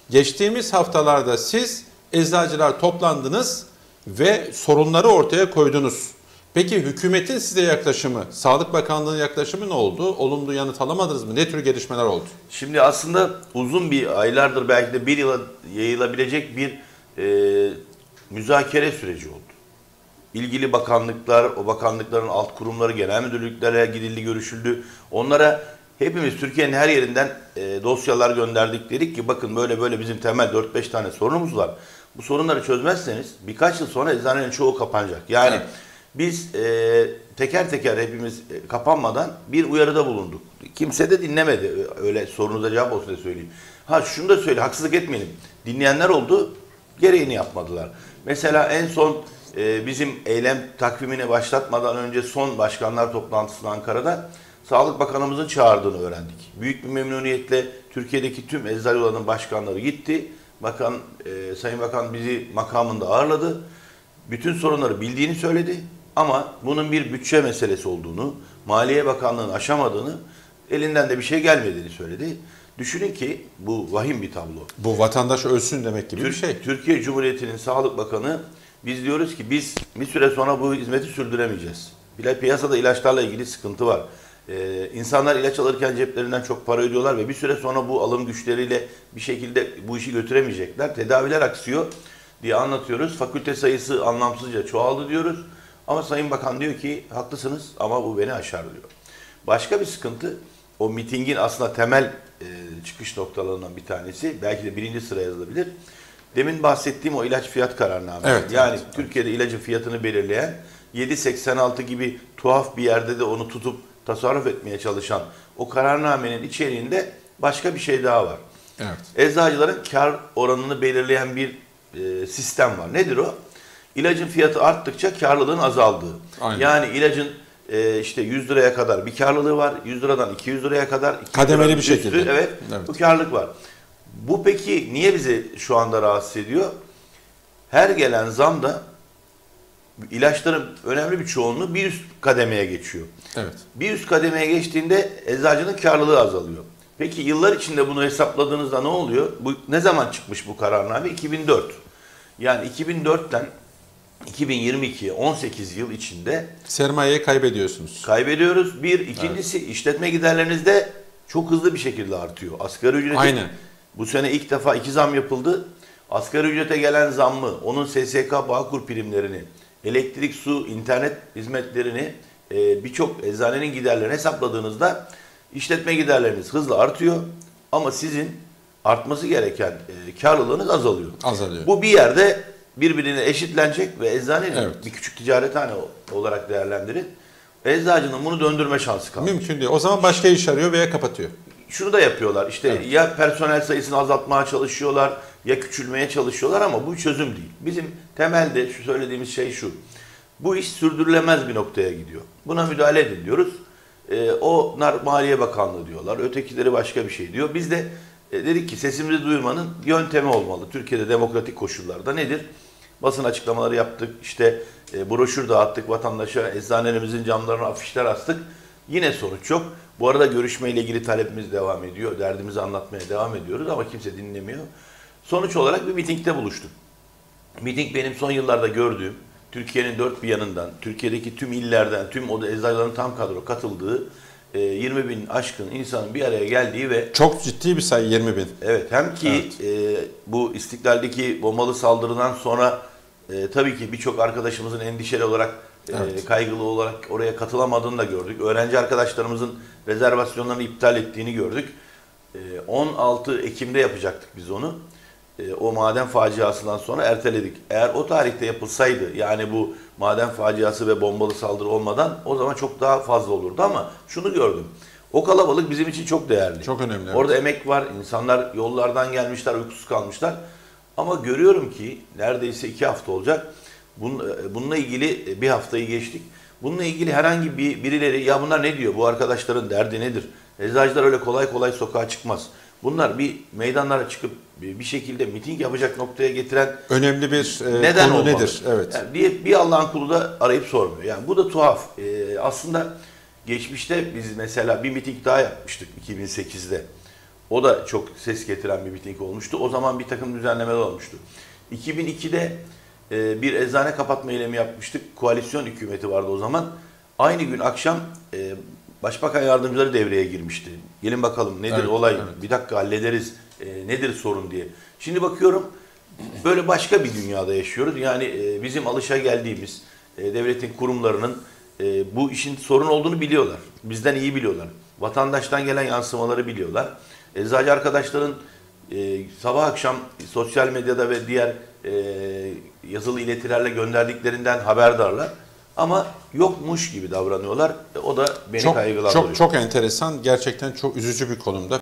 Geçtiğimiz haftalarda siz eczacılar toplandınız ve sorunları ortaya koydunuz. Peki hükümetin size yaklaşımı, Sağlık Bakanlığı'nın yaklaşımı ne oldu? Olumlu yanıt alamadınız mı? Ne tür gelişmeler oldu? Şimdi aslında uzun bir aylardır belki de bir yıla yayılabilecek bir müzakere süreci oldu. İlgili bakanlıklar, o bakanlıkların alt kurumları, genel müdürlüklere gidildi, görüşüldü. Onlara hepimiz Türkiye'nin her yerinden dosyalar gönderdik. Dedik ki bakın böyle böyle bizim temel 4-5 tane sorunumuz var. Bu sorunları çözmezseniz birkaç yıl sonra eczanelerin çoğu kapanacak. Yani evet. Biz teker teker hepimiz kapanmadan bir uyarıda bulunduk. Kimse de dinlemedi. Öyle sorunuza cevap olsun diye söyleyeyim. Ha şunu da söyle, haksızlık etmeyelim. Dinleyenler oldu, gereğini yapmadılar. Mesela en son bizim eylem takvimini başlatmadan önce son başkanlar toplantısında Ankara'da Sağlık Bakanımızın çağırdığını öğrendik. Büyük bir memnuniyetle Türkiye'deki tüm eczacıların başkanları gitti. Sayın Bakan bizi makamında ağırladı. Bütün sorunları bildiğini söyledi. Ama bunun bir bütçe meselesi olduğunu, Maliye Bakanlığı'nın aşamadığını, elinden de bir şey gelmediğini söyledi. Düşünün ki bu vahim bir tablo. Bu vatandaş ölsün demek gibi bir şey. Türkiye Cumhuriyeti'nin Sağlık Bakanı, biz diyoruz ki biz bir süre sonra bu hizmeti sürdüremeyeceğiz. Bile piyasada ilaçlarla ilgili sıkıntı var. İnsanlar ilaç alırken ceplerinden çok para ödüyorlar ve bir süre sonra bu alım güçleriyle bir şekilde bu işi götüremeyecekler. Tedaviler aksıyor diye anlatıyoruz. Fakülte sayısı anlamsızca çoğaldı diyoruz. Ama Sayın Bakan diyor ki haklısınız ama bu beni aşar diyor. Başka bir sıkıntı, o mitingin aslında temel çıkış noktalarından bir tanesi, belki de birinci sıraya yazılabilir. Demin bahsettiğim o ilaç fiyat kararnamesi. Evet, yani evet, Türkiye'de ilacın fiyatını belirleyen 7.86 gibi tuhaf bir yerde de onu tutup tasarruf etmeye çalışan o kararnamenin içeriğinde başka bir şey daha var. Evet. Eczacıların kar oranını belirleyen bir sistem var. Nedir o? İlacın fiyatı arttıkça karlılığın azaldığı. Aynen. Yani ilacın işte 100 liraya kadar bir karlılığı var. 100 liradan 200 liraya kadar. Kademeli bir şekilde. Evet, bu karlılık var. Bu peki niye bizi şu anda rahatsız ediyor? Her gelen zamda ilaçların önemli bir çoğunluğu bir üst kademeye geçiyor. Evet. Bir üst kademeye geçtiğinde eczacının karlılığı azalıyor. Peki yıllar içinde bunu hesapladığınızda ne oluyor? Bu ne zaman çıkmış bu kararname? 2004. Yani 2004'ten 2022'ye 18 yıl içinde sermayeyi kaybediyorsunuz. Kaybediyoruz. İkincisi evet. İşletme giderleriniz de çok hızlı bir şekilde artıyor. Asgari ücreti Aynen. Bu sene ilk defa 2 zam yapıldı. Asgari ücrete gelen zammı, onun SSK Bağkur primlerini, elektrik, su, internet hizmetlerini birçok eczanenin giderlerini hesapladığınızda işletme giderleriniz hızla artıyor. Ama sizin artması gereken karlılığınız azalıyor. Azalıyor. Bu bir yerde birbirine eşitlenecek ve eczanenin evet. bir küçük ticarethane olarak değerlendirin. Eczacının bunu döndürme şansı kalmıyor. Mümkün değil. O zaman başka iş arıyor veya kapatıyor. Şunu da yapıyorlar. İşte evet. Ya personel sayısını azaltmaya çalışıyorlar ya küçülmeye çalışıyorlar ama bu çözüm değil. Bizim temelde şu söylediğimiz şey şu. Bu iş sürdürülemez bir noktaya gidiyor. Buna müdahale edin diyoruz. Onlar Maliye Bakanlığı diyorlar. Ötekileri başka bir şey diyor. Biz de dedik ki sesimizi duyurmanın yöntemi olmalı. Türkiye'de demokratik koşullarda nedir? Basın açıklamaları yaptık. İşte broşür dağıttık vatandaşa. Eczanelerimizin camlarına afişler astık. Yine sonuç yok. Bu arada görüşmeyle ilgili talepimiz devam ediyor. Derdimizi anlatmaya devam ediyoruz ama kimse dinlemiyor. Sonuç olarak bir mitingde buluştuk. Miting benim son yıllarda gördüğüm, Türkiye'nin dört bir yanından, Türkiye'deki tüm illerden, tüm o eczacıların tam kadro katıldığı 20 bin aşkın insanın bir araya geldiği ve... Çok ciddi bir sayı 20 bin. Evet, hem ki evet. Bu İstiklal'deki bombalı saldırıdan sonra tabii ki birçok arkadaşımızın endişeli olarak, evet. Kaygılı olarak oraya katılamadığını da gördük. Öğrenci arkadaşlarımızın rezervasyonlarını iptal ettiğini gördük. 16 Ekim'de yapacaktık biz onu. O maden faciasından sonra erteledik. Eğer o tarihte yapılsaydı, yani bu maden faciası ve bombalı saldırı olmadan, o zaman çok daha fazla olurdu ama şunu gördüm. O kalabalık bizim için çok değerli. Çok önemli. Orada evet. emek var, insanlar yollardan gelmişler, uykusuz kalmışlar. Ama görüyorum ki neredeyse 2 hafta olacak. Bununla ilgili bir haftayı geçtik. Bununla ilgili herhangi birileri ya bunlar ne diyor, bu arkadaşların derdi nedir? Eczacılar öyle kolay kolay sokağa çıkmaz. Bunlar bir meydanlara çıkıp bir şekilde miting yapacak noktaya getiren önemli bir neden konu olmalı? nedir? Evet. Yani bir Allah'ın kulu da arayıp sormuyor. Yani bu da tuhaf. Aslında geçmişte biz mesela bir miting daha yapmıştık 2008'de. O da çok ses getiren bir miting olmuştu. O zaman bir takım düzenlemeler olmuştu. 2002'de bir eczane kapatma eylemi yapmıştık. Koalisyon hükümeti vardı o zaman. Aynı gün akşam Başbakan yardımcıları devreye girmişti. Gelin bakalım nedir Evet, olay, evet. bir dakika hallederiz, nedir sorun diye. Şimdi bakıyorum böyle başka bir dünyada yaşıyoruz. Yani bizim alışageldiğimiz devletin kurumlarının bu işin sorun olduğunu biliyorlar. Bizden iyi biliyorlar. Vatandaştan gelen yansımaları biliyorlar. Eczacı arkadaşların sabah akşam sosyal medyada ve diğer yazılı iletilerle gönderdiklerinden haberdarlar. Ama yokmuş gibi davranıyorlar. O da beni kaygılandırıyor. Çok enteresan, gerçekten çok üzücü bir konumda.